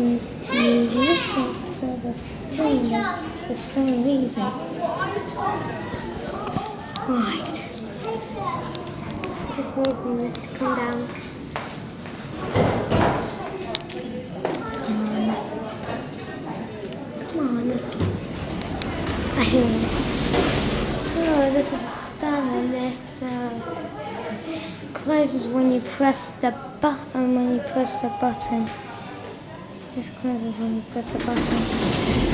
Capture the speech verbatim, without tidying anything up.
is to lift up silver spoon for some reason. Right. I just need him to come down. Come on. Come on. I hear him. Oh, this is a standard lifter. Closes when you press the button, when you press the button. This closes when you press the button.